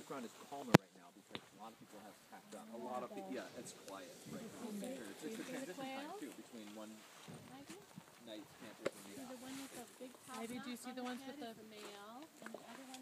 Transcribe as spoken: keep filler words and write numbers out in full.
campground is calmer right now because a lot of people have packed up. A lot of people, yeah, it's quiet right now. It's, it's a transition time too between one night campers and the The one with the big top Ivy, do you knot see on the the ones head with is the- the male, and the other one